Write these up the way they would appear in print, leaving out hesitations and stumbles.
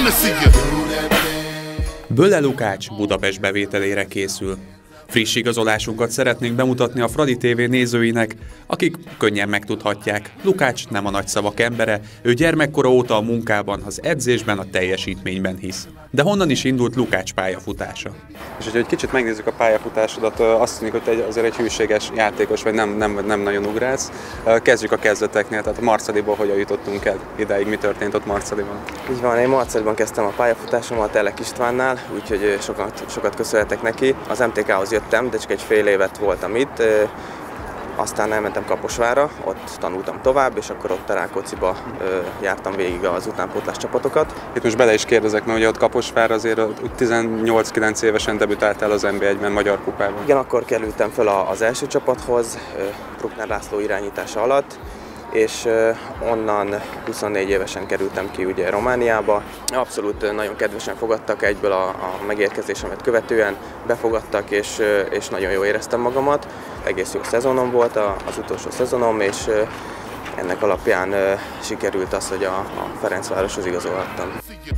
Böle Lukács Budapest bevételére készül. Friss igazolásunkat szeretnénk bemutatni a Fradi TV nézőinek, akik könnyen megtudhatják, Lukács nem a nagy szavak embere, ő gyermekkora óta a munkában, az edzésben, a teljesítményben hisz. De honnan is indult Lukács pályafutása? És hogyha egy kicsit megnézzük a pályafutásodat, azt tűnik, hogy te azért egy hűséges játékos, vagy nem nagyon ugrálsz. Kezdjük a kezdeteknél, tehát a Marceliból hogyan jutottunk el ideig, mi történt ott Marceliban? Így van, én Marceliban kezdtem a pályafutásomat Elek Istvánnál, úgyhogy sokat köszönhetek neki. Az MTK-hoz jöttem, de csak egy fél évet voltam itt. Aztán elmentem Kaposvárra, ott tanultam tovább, és akkor ott a Rákócziba jártam végig az utánpótlás csapatokat. Itt most bele is kérdezek, mert ugye ott Kaposvár azért 18-9 évesen debütáltál az NB1-ben, Magyar Kupában. Igen, akkor kerültem fel az első csapathoz, Bruckner László irányítása alatt, és onnan 24 évesen kerültem ki ugye Romániába. Abszolút nagyon kedvesen fogadtak egyből a megérkezésemet követően, befogadtak, és nagyon jól éreztem magamat. Egész jó szezonom volt az utolsó szezonom, és ennek alapján sikerült az, hogy a Ferencvároshoz igazolhattam.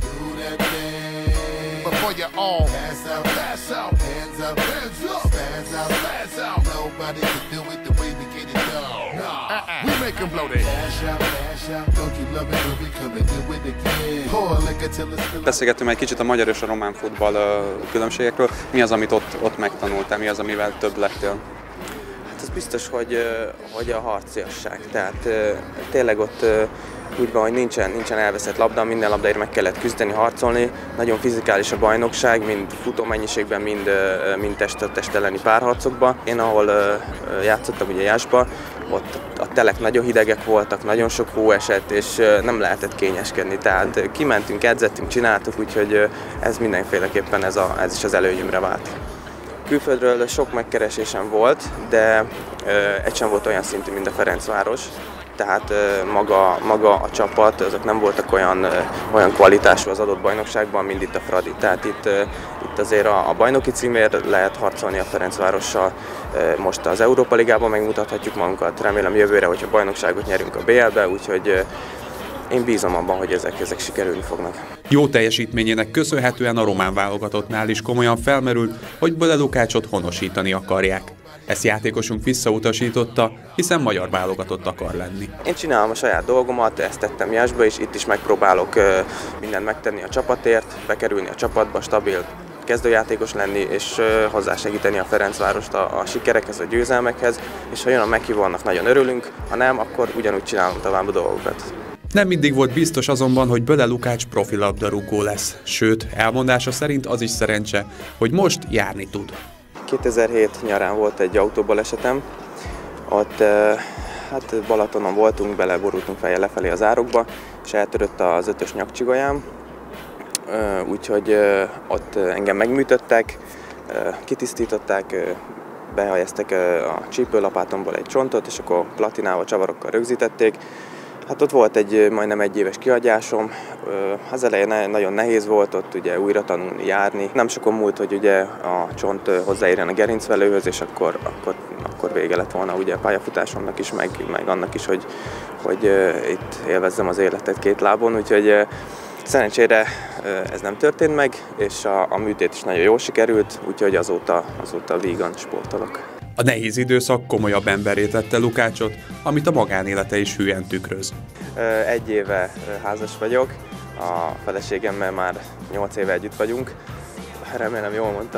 Beszélgettünk egy kicsit a magyar és a román futball különbségekről. Mi az, amit ott megtanultál? Mi az, amivel több lettél? Hát az biztos, hogy a harciasság. Tehát tényleg ott úgy van, hogy nincsen elveszett labda, minden labdáért meg kellett küzdeni, harcolni. Nagyon fizikális a bajnokság, mind futómennyiségben, mind test elleni párharcokban. Én ahol játszottam ugye Jászba, ott a telek nagyon hidegek voltak, nagyon sok hó esett, és nem lehetett kényeskedni. Tehát kimentünk, edzettünk, csináltuk, úgyhogy ez mindenféleképpen ez is az előnyömre vált. Külföldről sok megkeresésem volt, de egy sem volt olyan szintű, mint a Ferencváros. Tehát maga a csapat, azok nem voltak olyan kvalitású az adott bajnokságban, mint itt a Fradi. Tehát itt azért a bajnoki címért lehet harcolni a Ferencvárossal. Most az Európa Ligában megmutathatjuk magunkat, remélem jövőre, hogyha bajnokságot nyerünk a BL-be, úgyhogy én bízom abban, hogy ezek sikerülni fognak. Jó teljesítményének köszönhetően a román válogatottnál is komolyan felmerült, hogy Böle Lukácsot honosítani akarják. Ezt játékosunk visszautasította, hiszen magyar válogatott akar lenni. Én csinálom a saját dolgomat, ezt tettem Jászba, és itt is megpróbálok mindent megtenni a csapatért, bekerülni a csapatba, stabil kezdőjátékos lenni, és hozzásegíteni a Ferencvárost a sikerekhez, a győzelmekhez, és ha jön a meghívó, annak nagyon örülünk, ha nem, akkor ugyanúgy csinálunk tovább a dolgokat. Nem mindig volt biztos azonban, hogy Böle Lukács profi labdarúgó lesz, sőt, elmondása szerint az is szerencse, hogy most járni tud. 2007 nyarán volt egy autóbalesetem, ott hát Balatonon voltunk, beleborultunk fejjel lefelé az árokba, és eltörött az 5-ös nyakcsigolyám, úgyhogy ott engem megműtöttek, kitisztították, behelyeztek a csípőlapátomból egy csontot, és akkor platinával, csavarokkal rögzítették. Hát ott volt egy majdnem egy éves kihagyásom, az elején nagyon nehéz volt ott ugye újra tanulni, járni. Nem sokon múlt, hogy ugye a csont hozzáérjen a gerincvelőhöz, és akkor vége lett volna ugye a pályafutásomnak is, meg annak is, hogy itt élvezzem az életet két lábon, úgyhogy szerencsére ez nem történt meg, és a műtét is nagyon jól sikerült, úgyhogy azóta vígan sportolok. A nehéz időszak komolyabb emberré tette Lukácsot, amit a magánélete is hülyen tükröz. Egy éve házas vagyok, a feleségemmel már 8 éve együtt vagyunk. Remélem jól mondtam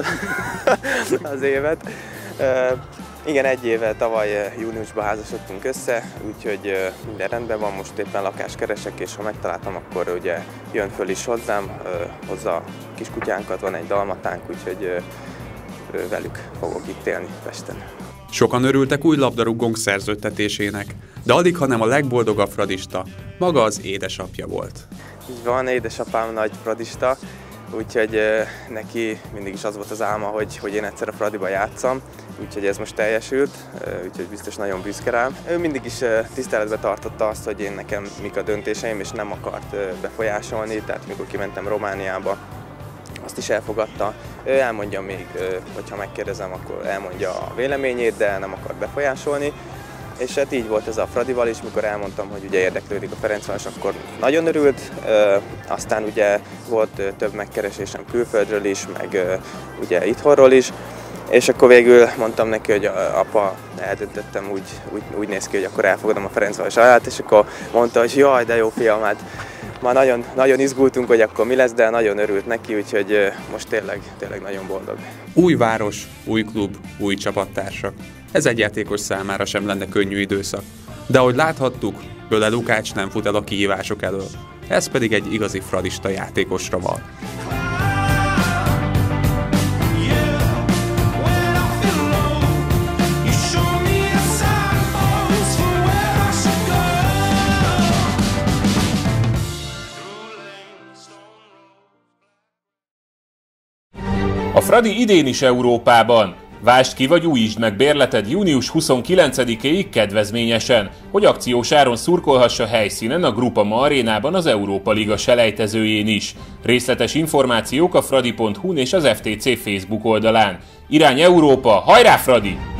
az évet. Igen, egy éve tavaly júniusban házasodtunk össze, úgyhogy minden rendben van, most éppen lakást keresek, és ha megtaláltam, akkor ugye jön föl is hozzám, hozza kiskutyánkat, van egy dalmatánk, úgyhogy velük fogok itt élni Pesten. Sokan örültek új labdarúgónk szerződtetésének, de alig, hanem a legboldogabb fradista maga az édesapja volt. Így van, édesapám nagy fradista, úgyhogy neki mindig is az volt az álma, hogy én egyszer a Fradiba játszam, úgyhogy ez most teljesült, úgyhogy biztos nagyon büszke rám. Ő mindig is tiszteletbe tartotta azt, hogy nekem mik a döntéseim, és nem akart befolyásolni, tehát mikor kimentem Romániába, azt is elfogadta. Ő elmondja még, hogyha megkérdezem, akkor elmondja a véleményét, de nem akar befolyásolni. És hát így volt ez a Fradival is, mikor elmondtam, hogy ugye érdeklődik a Ferencváros, akkor nagyon örült, aztán ugye volt több megkeresésem külföldről is, meg ugye itthonról is, és akkor végül mondtam neki, hogy apa, eldöntöttem, úgy néz ki, hogy akkor elfogadom a Ferencváros ajánlatot, és akkor mondta, hogy jaj, de jó fiam, hát már nagyon, nagyon izgultunk, hogy akkor mi lesz, de nagyon örült neki, úgyhogy most tényleg nagyon boldog. Új város, új klub, új csapattársak. Ez egy játékos számára sem lenne könnyű időszak. De ahogy láthattuk, Böle Lukács nem fut el a kihívások elől. Ez pedig egy igazi fradista játékosra val. A Fradi idén is Európában. Vásd ki vagy újítsd meg bérleted június 29-éig kedvezményesen, hogy akciós áron szurkolhass a helyszínen a Groupama arénában az Európa Liga selejtezőjén is. Részletes információk a fradi.hu-n és az FTC Facebook oldalán. Irány Európa, hajrá Fradi!